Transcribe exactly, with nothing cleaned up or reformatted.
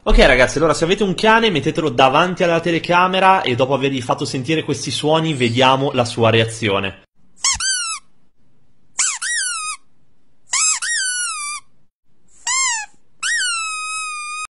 Ok ragazzi, allora se avete un cane mettetelo davanti alla telecamera e dopo avergli fatto sentire questi suoni vediamo la sua reazione.